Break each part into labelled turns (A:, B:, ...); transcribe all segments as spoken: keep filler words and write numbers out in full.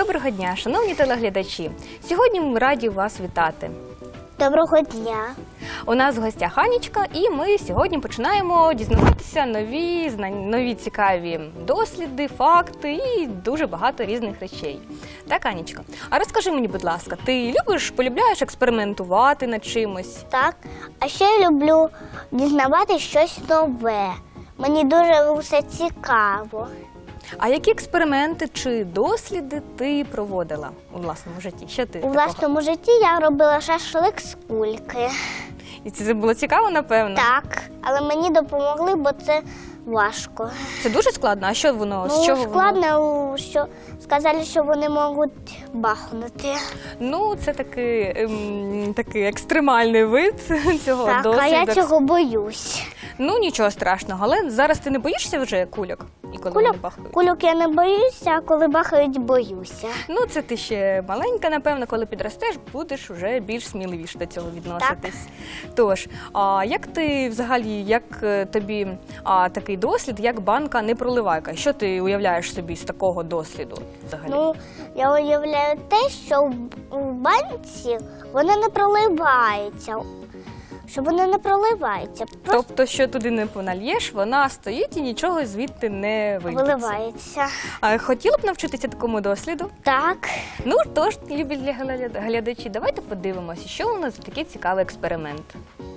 A: Доброго дня, шановні телеглядачі! Сьогодні ми раді вас вітати.
B: Доброго дня!
A: У нас в гостях Анічка, і ми сьогодні починаємо дізнаватися нові, нові цікаві досліди, факти і дуже багато різних речей. Так, Анічка? А розкажи мені, будь ласка, ти любиш, полюбляєш експериментувати над чимось?
B: Так, а ще я люблю дізнавати щось нове. Мені дуже все цікаво.
A: А які експерименти чи досліди ти проводила у власному житті? Що ти
B: У
A: такого?
B: власному житті я робила шашлик з кульки.
A: І це було цікаво, напевно?
B: Так, але мені допомогли, бо це важко.
A: Це дуже складно? А що воно?
B: Ну,
A: з чого
B: складно,
A: воно?
B: що сказали, що вони можуть бахнути.
A: Ну, це такий, ем, такий екстремальний вид цього
B: Так,
A: досвіду.
B: а я цього боюсь.
A: Ну, нічого страшного. Але зараз ти не боїшся вже кульок? І коли
B: Кульок,
A: вони бахають?
B: кульок я не боюся, а коли бахають, боюся.
A: Ну, це ти ще маленька, напевно, коли підростеш, будеш вже більш сміливіше до цього відноситись. Тож, а як ти взагалі, як е, тобі а, такий дослід, як банка не проливайка? Що ти уявляєш собі з такого досліду взагалі?
B: Ну, я уявляю те, що в- в банці вона не проливається. Що вона не проливається, просто
A: Тобто, що туди не пональєш, вона стоїть і нічого звідти не вийде.
B: виливається.
A: А хотіла б навчитися такому досліду?
B: Так.
A: Ну, тож, любі гля- глядачі, давайте подивимося, що у нас за такий цікавий експеримент.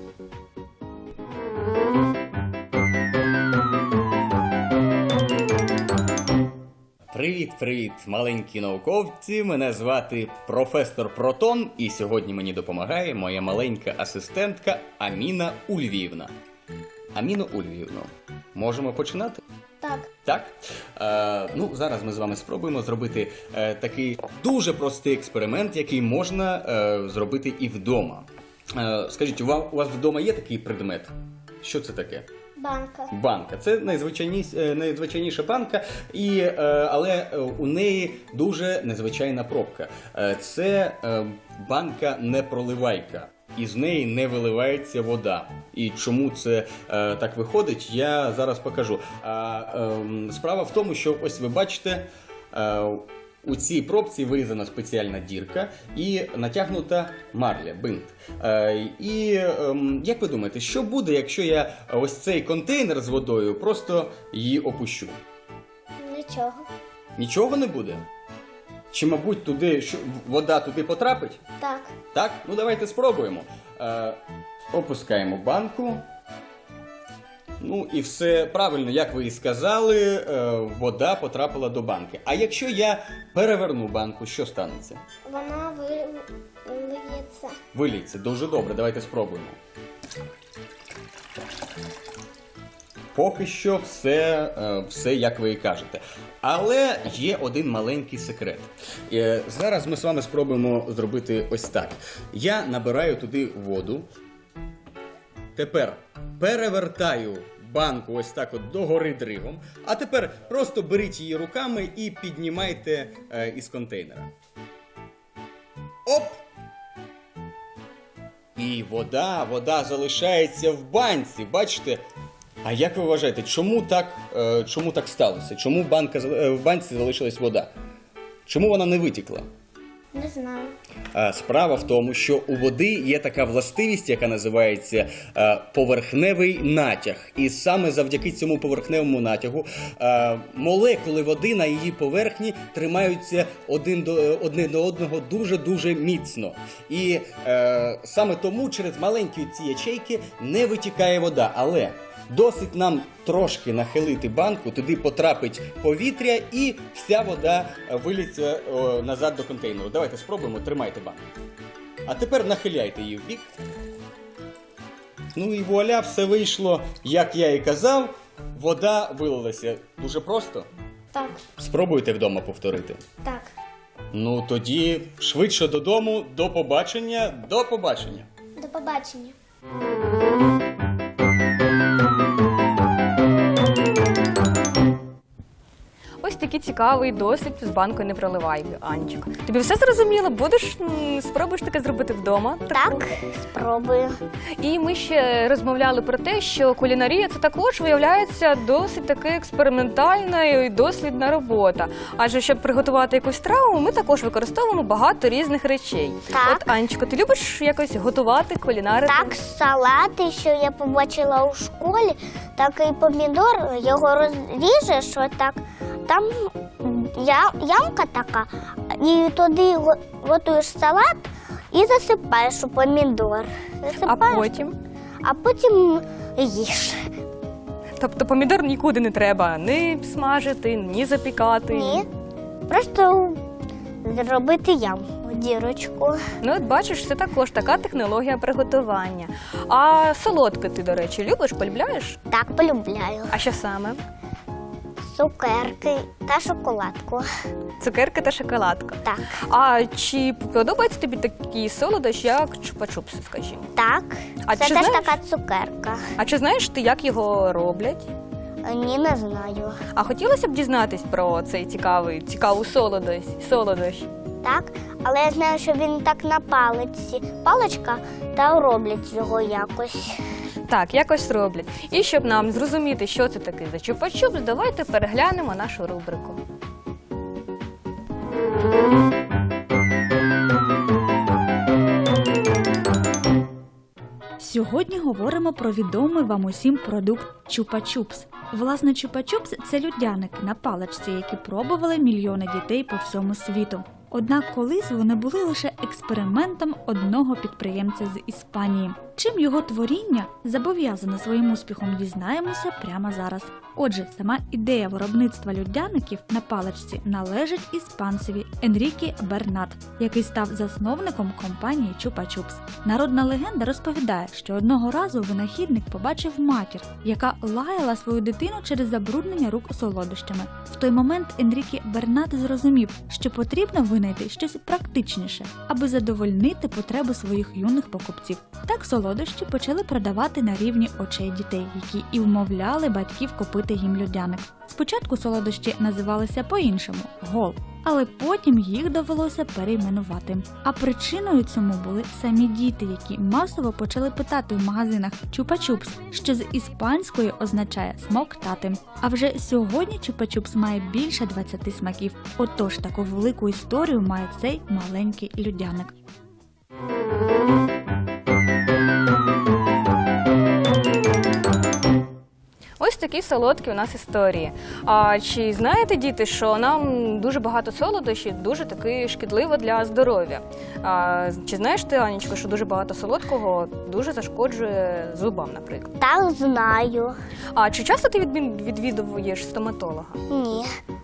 C: Привіт-привіт, маленькі науковці! Мене звати професор Протон, і сьогодні мені допомагає моя маленька асистентка Аміна Ульвіївна. Аміно Ульвіївно, можемо починати?
B: Так.
C: Так? Е, ну, зараз ми з вами спробуємо зробити е, такий дуже простий експеримент, який можна е, зробити і вдома. Е, скажіть, у вас, у вас вдома є такий предмет? Що це таке?
B: Банка.
C: Банка. Це найзвичайніш, е, найзвичайніша банка, і, е, але е, у неї дуже незвичайна пробка. Е, Це е, банка-непроливайка. І з неї не виливається вода. І чому це е, так виходить, я зараз покажу. А, е, справа в тому, що ось ви бачите, е, у цій пробці вирізана спеціальна дірка і натягнута марля, бинт. Е, і е, як ви думаєте, що буде, якщо я ось цей контейнер з водою просто її опущу?
B: Нічого.
C: Нічого не буде? Чи, мабуть, туди, що, вода туди потрапить?
B: Так.
C: Так? Ну давайте спробуємо. Е, опускаємо банку. Ну і все правильно, як ви і сказали, е, вода потрапила до банки. А якщо я переверну банку, що станеться?
B: Вона вилиється.
C: Виліється. Дуже добре, давайте спробуємо. Поки що все, е, все, як ви і кажете. Але є один маленький секрет. Е, Зараз ми з вами спробуємо зробити ось так. Я набираю туди воду. Тепер перевертаю банку ось так от догори дригом. А тепер просто беріть її руками і піднімайте е, із контейнера. Оп! І вода, вода залишається в банці, бачите? А як ви вважаєте, чому так, е, чому так сталося? Чому банка, е, в банці залишилась вода? Чому вона не витікла?
B: Не знаю.
C: Е, Справа в тому, що у води є така властивість, яка називається е, поверхневий натяг. І саме завдяки цьому поверхневому натягу е, молекули води на її поверхні тримаються один до, одне до одного дуже-дуже міцно. І е, саме тому через маленькі ці ячейки не витікає вода. Але досить нам трошки нахилити банку, туди потрапить повітря і вся вода виліться о, назад до контейнеру. Давайте спробуємо, тримайте банку. А тепер нахиляйте її в бік. Ну і вуаля, все вийшло, як я і казав, вода вилилася. Дуже просто.
B: Так.
C: Спробуйте вдома повторити.
B: Так.
C: Ну тоді швидше додому, до побачення, до побачення.
B: До побачення.
A: Ось такий цікавий досвід з банкою не проливай, Анечка. Тобі все зрозуміло? Будеш м, спробуєш таке зробити вдома? Таку?
B: Так, спробую.
A: І ми ще розмовляли про те, що кулінарія це також виявляється досить таки експериментальна і дослідна робота. Адже щоб приготувати якусь страву, ми також використовуємо багато різних речей.
B: Так.
A: От, Анечко, ти любиш якось готувати, кулінарити?
B: Так, салати, що я побачила у школі, такий помідор, його розріжеш, отак, там я, ямка така, і туди го- готуєш салат і засипаєш у помідор.
A: А
B: Засипаєш,
A: потім?
B: а потім їж.
A: Тобто помідор нікуди не треба ні смажити, ні запікати.
B: Ні, просто зробити яму, дірочку.
A: Ну, от бачиш, це також така технологія приготування. А солодке ти, до речі, любиш, полюбляєш?
B: Так, полюбляю.
A: А що саме?
B: Цукерки та шоколадку.
A: Цукерки та шоколадка.
B: Так,
A: А чи подобається тобі такі солодощі, як чупа-чупси, скажімо?
B: так.
A: А
B: Це
A: чи
B: теж
A: знаєш-
B: така цукерка.
A: А чи знаєш ти, як його роблять?
B: Ні, не знаю.
A: А хотілося б дізнатись про цей цікавий, цікаву солодощ, солодощ?
B: Так, але я знаю, що він так на палиці. Паличка, та роблять його якось.
A: Так, якось роблять. І щоб нам зрозуміти, що це таке за чупа-чупс, давайте переглянемо нашу рубрику.
D: Сьогодні говоримо про відомий вам усім продукт чупа-чупс. Власне, чупа-чупс – це людяники на паличці, які пробували мільйони дітей по всьому світу. Однак колись вони були лише експериментом одного підприємця з Іспанії. Чим його творіння зобов'язане своїм успіхом, дізнаємося прямо зараз. Отже, сама ідея виробництва людяників на паличці належить іспанцеві Енріке Бернат, який став засновником компанії Чупа-Чупс. Народна легенда розповідає, що одного разу винахідник побачив матір, яка лаяла свою дитину через забруднення рук солодощами. В той момент Енріке Бернат зрозумів, що потрібно винайти щось практичніше, аби задовольнити потреби своїх юних покупців. Так солодощі почали продавати на рівні очей дітей, які і вмовляли батьків купити їм людяник. Спочатку солодощі називалися по-іншому – гол, але потім їх довелося перейменувати. А причиною цьому були самі діти, які масово почали питати в магазинах «чупа-чупс», що з іспанської означає «смоктати». А вже сьогодні чупа-чупс має більше двадцяти смаків. Отож, таку велику історію має цей маленький людяник.
A: Ось такі солодкі у нас історії. А чи знаєте, діти, що нам дуже багато солодощів дуже таки шкідливо для здоров'я? А, чи знаєш ти, Анечко, що дуже багато солодкого дуже зашкоджує зубам, наприклад?
B: Так, знаю.
A: А чи часто ти відмін- відвідуєш стоматолога?
B: Ні.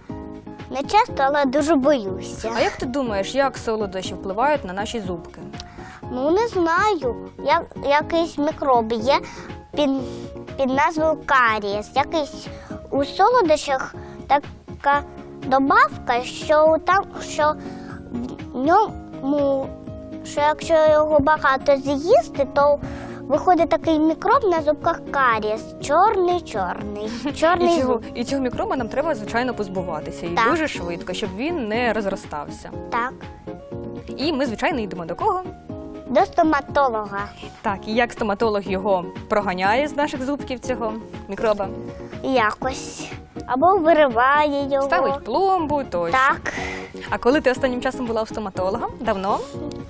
B: Не часто, але дуже боюся.
A: А як ти думаєш, як солодощі впливають на наші зубки?
B: Ну, не знаю. Як, якийсь мікроб є під, під назвою карієс. Якийсь у солодощах така добавка, що там, що в ньому, що якщо його багато з'їсти, то виходить такий мікроб на зубках карієс. Чорний-чорний. Чорний
A: І цього,
B: зуб.
A: і цього мікроба нам треба, звичайно, позбуватися. І
B: Так.
A: дуже швидко, щоб він не розростався.
B: Так.
A: І ми, звичайно, йдемо до кого?
B: До стоматолога.
A: Так, і як стоматолог його проганяє з наших зубків цього мікроба?
B: Якось. Або вириває його.
A: Ставить пломбу, тощо.
B: Так.
A: А коли ти останнім часом була у стоматолога? Давно?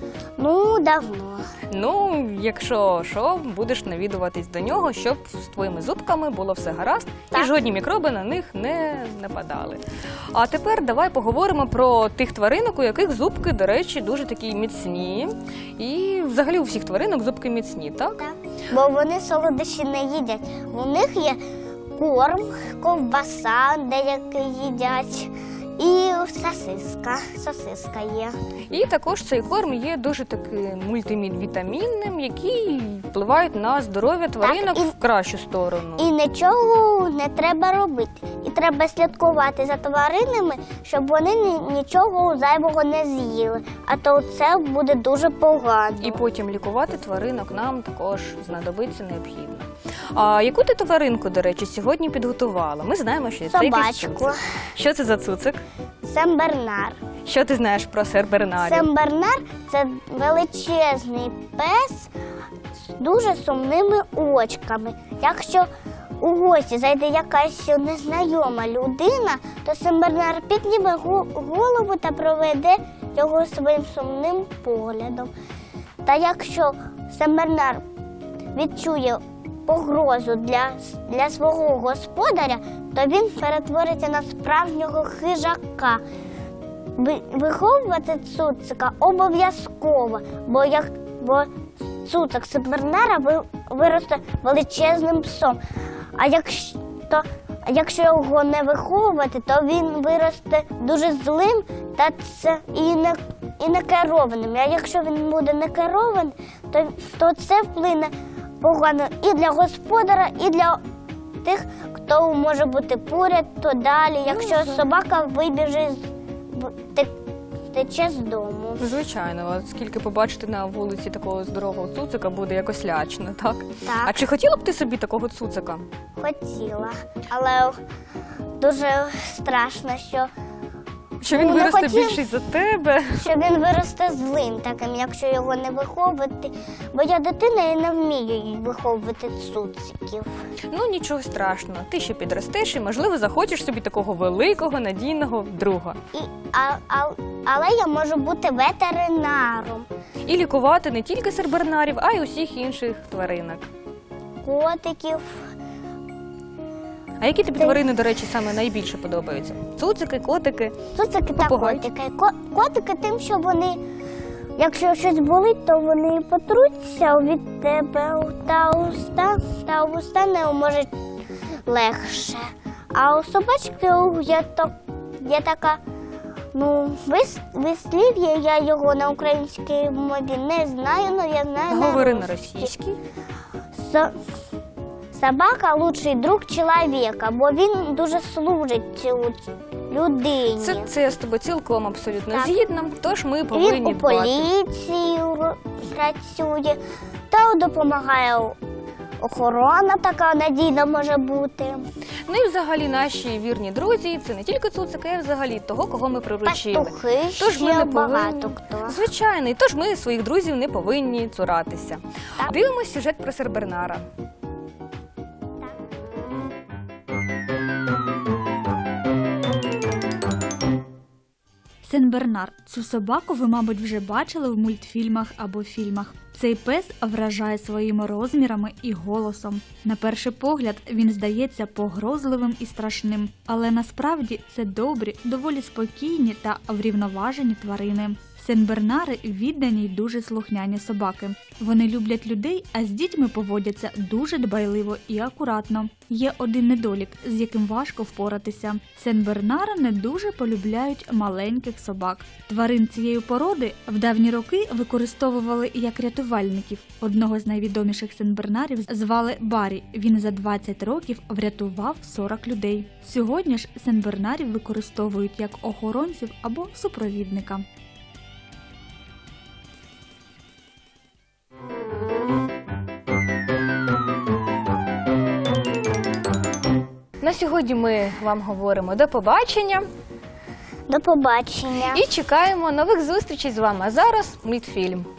B: Ну, давно.
A: Ну, якщо що, будеш навідуватись до нього, щоб з твоїми зубками було все гаразд і
B: Так.
A: жодні мікроби на них не нападали. А тепер давай поговоримо про тих тваринок, у яких зубки, до речі, дуже такі міцні. І взагалі у всіх тваринок зубки міцні, так?
B: Так. Бо вони солодощі не їдять. У них є корм, ковбаса, деякі їдять, і сосиска. Сосиска є.
A: І також цей корм є дуже таки мультивітамінним, який впливають на здоров'я тваринок
B: і-
A: в кращу сторону.
B: І нічого не треба робити. І треба слідкувати за тваринами, щоб вони ні- нічого зайвого не з'їли. А то це буде дуже погано.
A: І потім лікувати тваринок нам також знадобиться необхідно. А яку ти тваринку, до речі, сьогодні підготувала? Ми знаємо, що це
B: Собачку.
A: вівця. Що це за цуцик?
B: Сен-Бернар.
A: Що ти знаєш про сен-бернарів?
B: Сен-Бернар – це величезний пес з дуже сумними очками. Якщо у гості зайде якась незнайома людина, то Сен-Бернар підніме гу- голову та проведе його своїм сумним поглядом. Та якщо Сен-Бернар відчує погрозу для, для свого господаря, то він перетвориться на справжнього хижака. Ви- Виховувати цуцика обов'язково, бо, як, бо цуцик Сен-Бернара ви- виросте величезним псом. А якщо, то, а якщо його не виховувати, то він виросте дуже злим та це, і, не, і не керованим. А якщо він буде не керований, то, то це вплине погано і для господара, і для тих, хто може бути поряд, то далі. Якщо собака вибіже, з- в- те- тече з дому.
A: Звичайно, от скільки побачити на вулиці такого здорового цуцика буде якось лячно, так?
B: Так.
A: А чи хотіла б ти собі такого цуцика?
B: Хотіла, але дуже страшно, що,
A: Що він
B: Ну, не
A: виросте
B: хотів.
A: більший за тебе?
B: що він виросте злим таким, якщо його не виховувати. Бо я дитина і не вмію виховувати цуциків.
A: Ну нічого страшного, ти ще підростеш і, можливо, захочеш собі такого великого, надійного друга.
B: І, а, а, але я можу бути ветеринаром,
A: І лікувати не тільки сен-бернарів, а й усіх інших тваринок.
B: котиків.
A: А які тобі тварини, до речі, саме найбільше подобаються? Цуцики, котики?
B: Цуцики та
A: Попугай.
B: котики. Ко- Котики тим, що вони, якщо щось болить, то вони потруться від тебе та уста, та уста не можуть легше. А у собачки є, то, є така, ну, вис, вислів'я, я його на українській мові не знаю, але я знаю
A: Говори
B: на
A: на
B: русській.
A: російській.
B: Со- Собака – лучший друг чоловіка, бо він дуже служить цю людині.
A: Це, це я з тобою цілком абсолютно
B: Так.
A: згідна, тож ми
B: Він
A: повинні
B: у
A: дбати.
B: поліції р- працює, та допомагає охорона така надійна може бути.
A: Ну і взагалі наші вірні друзі – це не тільки цуцики, а й взагалі того, кого ми приручили.
B: Пастухи
A: Тож ми
B: ще
A: не
B: багато
A: повинні...
B: хто.
A: Звичайно, і тож ми своїх друзів не повинні цуратися.
B: Так.
A: Дивимось сюжет про сен-бернара.
D: Сен-Бернар. Цю собаку ви, мабуть, вже бачили в мультфільмах або фільмах. Цей пес вражає своїми розмірами і голосом. На перший погляд він здається погрозливим і страшним, але насправді це добрі, доволі спокійні та врівноважені тварини. Сен-Бернари віддані й дуже слухняні собаки. Вони люблять людей, а з дітьми поводяться дуже дбайливо і акуратно. Є один недолік, з яким важко впоратися. Сен-Бернари не дуже полюбляють маленьких собак. Тварин цієї породи в давні роки використовували як рятувальників. Одного з найвідоміших сен-бернарів звали Барі. Він за двадцять років врятував сорок людей. Сьогодні ж сен-бернарів використовують як охоронців або супровідника.
A: На сьогодні ми вам говоримо до побачення
B: До побачення.
A: і чекаємо нових зустрічей з вами. А зараз мультфільм.